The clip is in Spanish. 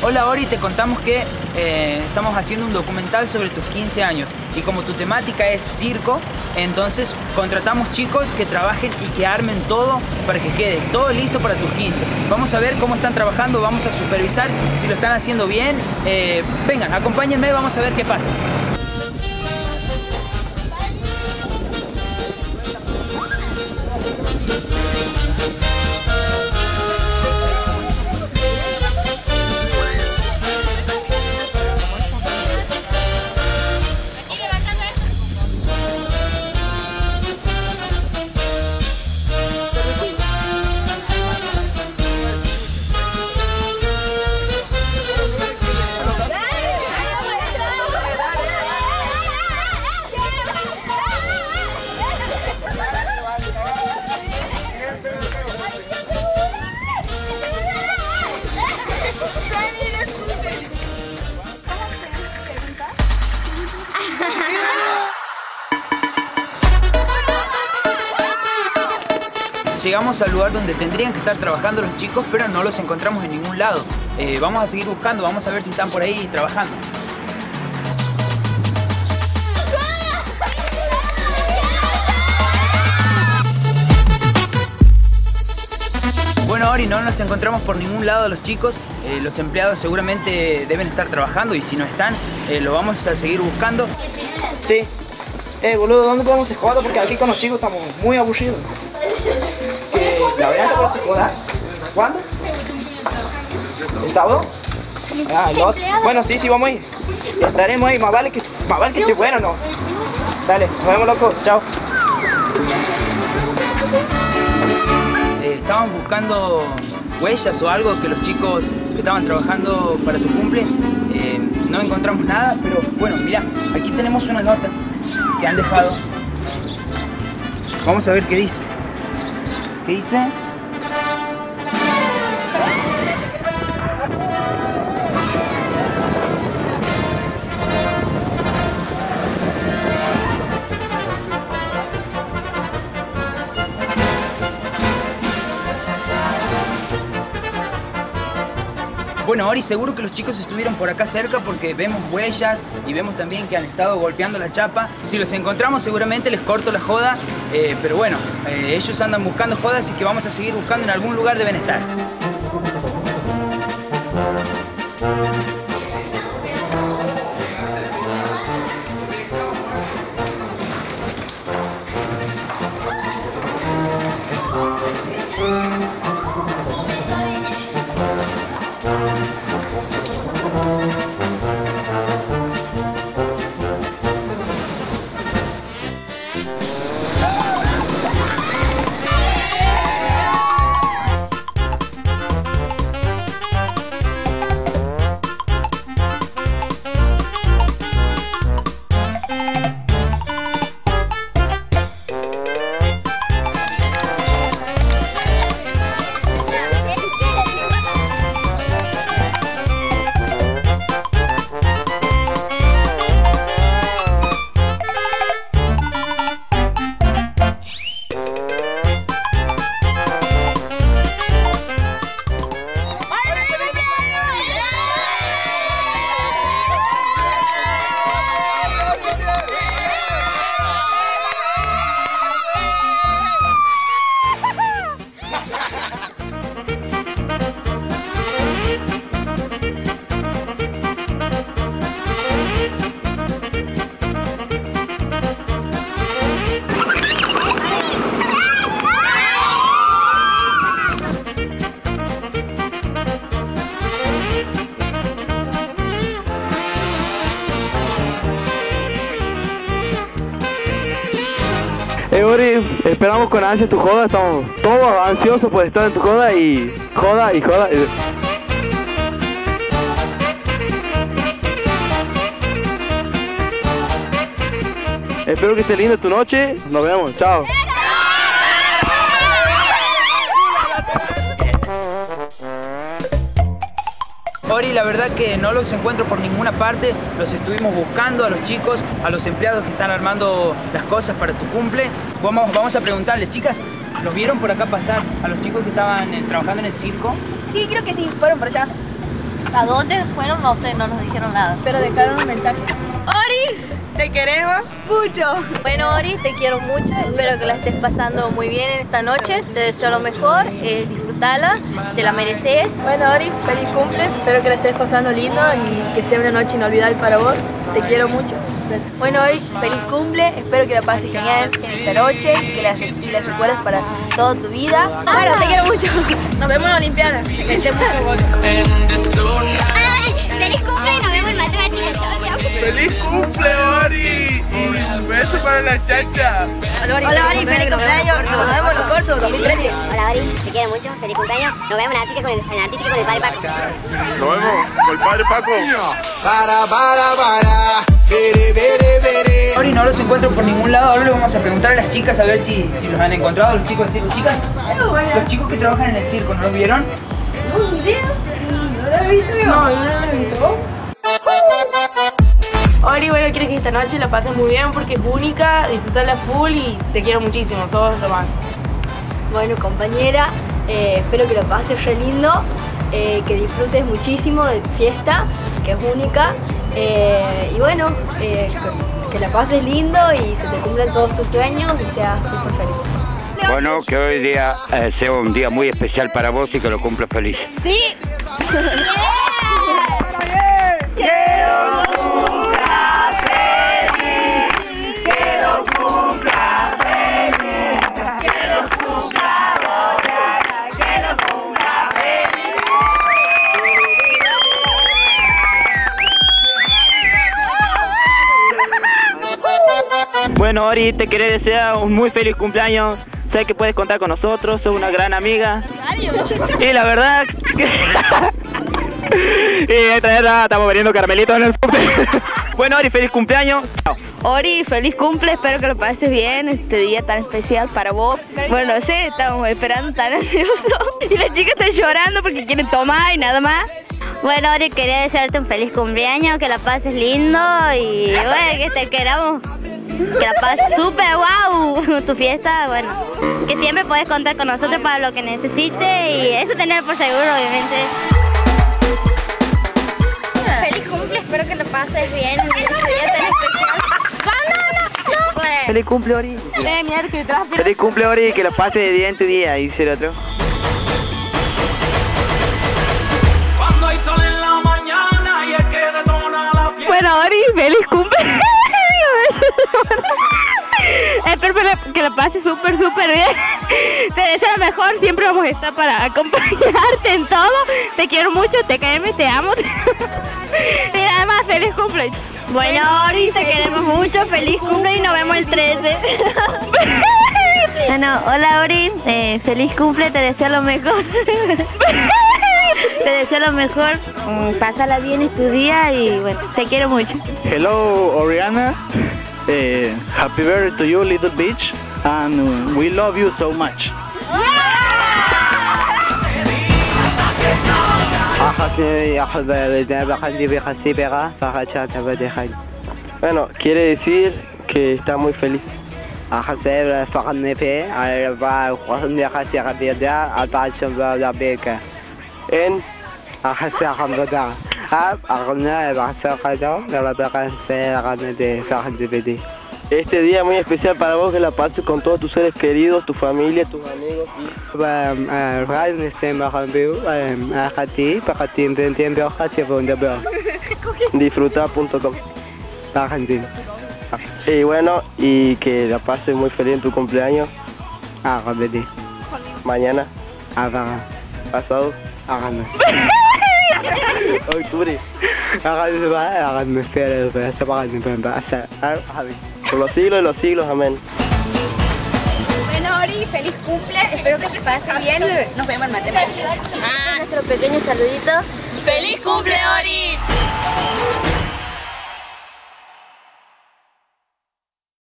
Hola Ori, te contamos que estamos haciendo un documental sobre tus 15 años y como tu temática es circo, entonces contratamos chicos que trabajen y que armen todo para que quede todo listo para tus 15. Vamos a ver cómo están trabajando, vamos a supervisar si lo están haciendo bien. Vengan, acompáñenme, vamos a ver qué pasa. Llegamos al lugar donde tendrían que estar trabajando los chicos, pero no los encontramos en ningún lado. Vamos a seguir buscando, vamos a ver si están por ahí trabajando. Bueno, Ori, no nos encontramos por ningún lado los chicos. Los empleados seguramente deben estar trabajando y si no están, lo vamos a seguir buscando. Sí. Boludo, ¿dónde podemos jugar? Porque aquí con los chicos estamos muy aburridos. ¿La variante para se jugar? ¿Cuándo? ¿El sábado? Ah, el otro. Bueno, sí, vamos a ir. Estaremos ahí, más vale que esté bueno, ¿no? Dale, nos vemos, loco. Chao. Estábamos buscando huellas o algo que los chicos que estaban trabajando para tu cumple. No encontramos nada, pero bueno, mirá, aquí tenemos una nota que han dejado. Vamos a ver qué dice. ¿Qué dice? Bueno, Ori, seguro que los chicos estuvieron por acá cerca porque vemos huellas y vemos también que han estado golpeando la chapa. Si los encontramos seguramente les corto la joda, pero bueno, ellos andan buscando jodas, así que vamos a seguir buscando, en algún lugar deben estar. Ori, esperamos con ansia tu joda, estamos todos ansiosos por estar en tu joda y joda. Espero que esté linda tu noche, nos vemos, chao. Ori, la verdad que no los encuentro por ninguna parte, los estuvimos buscando a los chicos, a los empleados que están armando las cosas para tu cumple. Vamos a preguntarles, chicas, ¿los vieron por acá pasar a los chicos que estaban trabajando en el circo? Sí, creo que sí, fueron por allá. ¿A dónde fueron? No sé, no nos dijeron nada. Pero dejaron un mensaje. ¡Ori! Te queremos mucho. Bueno, Ori, te quiero mucho. Espero que la estés pasando muy bien en esta noche. Te deseo lo mejor. Disfrútala. Te la mereces. Bueno, Ori, feliz cumple. Espero que la estés pasando lindo y que sea una noche inolvidable para vos. Te quiero mucho. Gracias. Bueno, Ori, feliz cumple. Espero que la pases genial en esta noche y que la recuerdes para toda tu vida. Bueno, te quiero mucho. Nos vemos en la Olimpiada. Que eche mucho gol. ¡Feliz cumple y nos vemos en matemáticas! ¡Chao, chao! ¡Feliz cumple, Ori! Y un beso para la chacha. Hola, Ori, feliz cumpleaños. Nos vemos en los cursos 2013. Hola, Ori, te quiero mucho. ¡Feliz cumpleaños! Nos vemos en artística con el padre Paco. Nos vemos con el padre Paco. Ori no los encuentro por ningún lado. Ahora le vamos a preguntar a las chicas a ver si los han encontrado, los chicos del circo. Chicas, los chicos que trabajan en el circo, ¿no los vieron? Ori, bueno, quiero que esta noche la pases muy bien porque es única, disfrutarla full y te quiero muchísimo, sos lo más. Bueno, compañera, espero que lo pases re lindo, que disfrutes muchísimo de tu fiesta, que es única. Y bueno, que la pases lindo y se te cumplan todos tus sueños y seas súper feliz. Bueno, que hoy día sea un día muy especial para vos y que lo cumplas feliz. ¡Sí! Bueno, Ori, te querés desear un muy feliz cumpleaños. Sé que puedes contar con nosotros, sos una gran amiga. Y la verdad que... y esta verdad estamos vendiendo caramelitos en el súper. Bueno, Ori, feliz cumpleaños. Chao. Ori, feliz cumple, espero que lo pases bien este día tan especial para vos. Bueno, no sé, estamos esperando tan ansioso. Y las chicas están llorando porque quieren tomar y nada más. Bueno, Ori, quería desearte un feliz cumpleaños, que la pases lindo y bueno, que te queramos. Que la pases súper wow tu fiesta, bueno. Que siempre puedes contar con nosotros para lo que necesites y eso tener por seguro, obviamente. Feliz cumple, espero que lo pases bien en este día tan especial. No. Feliz cumple, Ori. Feliz cumple, Ori, que lo pases de día en tu día, dice el otro. Cuando hay sol en la mañana y es que detona la fiesta. Bueno, Ori, feliz cumple. Espero que la pases súper bien. Te deseo lo mejor, siempre vamos a estar para acompañarte en todo. Te quiero mucho, te queremos, te amo. Y nada más, feliz cumple. Bueno, Ori, te queremos mucho, feliz cumple y nos vemos el 13. Bueno, hola Ori, feliz cumple, te deseo lo mejor. Te deseo lo mejor, pásala bien en tu día y bueno, te quiero mucho. Hello, Oriana. Happy birthday to you, little bitch, and we love you so much. Bueno, quiere decir que está muy feliz. En este día muy especial para vos, que la pases con todos tus seres queridos, tu familia, tus amigos y disfrutar.com. Y bueno, y que la pases muy feliz en tu cumpleaños. Mañana. Pasado. Octubre. Por los siglos de los siglos, amén. Bueno, Ori, feliz cumple, espero que te pases bien. Nos vemos en matemáticas. Nuestro pequeño saludito. ¡Feliz cumple, Ori!